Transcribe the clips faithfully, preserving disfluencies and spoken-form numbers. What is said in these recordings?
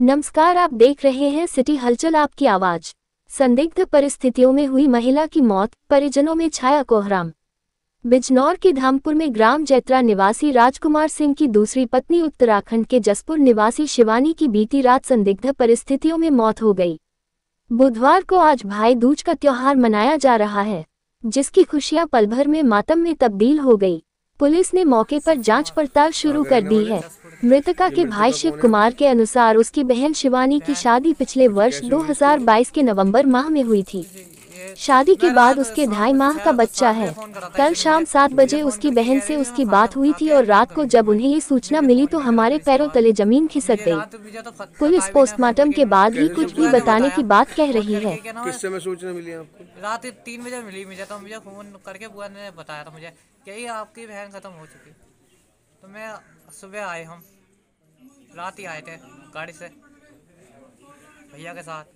नमस्कार, आप देख रहे हैं सिटी हलचल, आपकी आवाज। संदिग्ध परिस्थितियों में हुई महिला की मौत, परिजनों में छाया कोहराम। बिजनौर के धामपुर में ग्राम जैत्रा निवासी राजकुमार सिंह की दूसरी पत्नी उत्तराखंड के जसपुर निवासी शिवानी की बीती रात संदिग्ध परिस्थितियों में मौत हो गई। बुधवार को आज भाई दूज का त्योहार मनाया जा रहा है, जिसकी खुशियां पल भर में मातम में तब्दील हो गई। पुलिस ने मौके पर जांच पड़ताल शुरू कर दी है। मृतका के भाई शिव कुमार के अनुसार उसकी बहन शिवानी की शादी पिछले वर्ष दो हज़ार बाईस के नवंबर माह में हुई थी। शादी के बाद उसके ढाई माह का बच्चा है। कल शाम सात बजे उसकी बहन से उसकी बात हुई थी और रात को जब उन्हें ये सूचना मिली तो हमारे पैरों तले जमीन खिसक गई। पुलिस पोस्टमार्टम के बाद ही कुछ भी बताने की बात कह रही है। किस समय सूचना मिली आपको? रात तीन बजे मिली मुझे, तो मुझे फोन करके बुआ ने बताया था मुझे कि ये आपकी बहन खत्म हो चुकी। तो मैं सुबह आए, हम रात ही आए थे गाड़ी से भैया के साथ।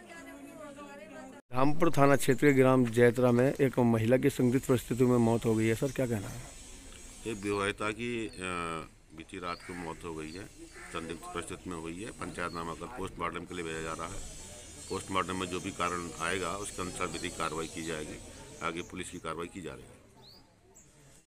धामपुर थाना क्षेत्र के ग्राम जैत्रा में एक महिला की संदिग्ध परिस्थितियों में मौत हो गई है। सर, क्या कहना है? एक विवाहिता की बीती रात को मौत हो गई है, संदिग्ध परिस्थिति में हुई है। पंचायतनामा कर पोस्टमार्टम के लिए भेजा जा रहा है। पोस्टमार्टम में जो भी कारण आएगा उसके अनुसार विधिक कार्रवाई की जाएगी। आगे पुलिस की कार्रवाई की जा रही है।